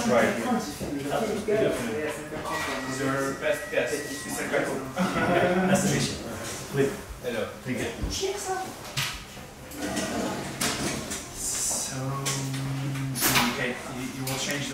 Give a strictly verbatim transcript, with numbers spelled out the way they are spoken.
right. Definitely. Is your best guess, Mister Greco? Nice to meet you. Wait, Hello. take it. Cheers up.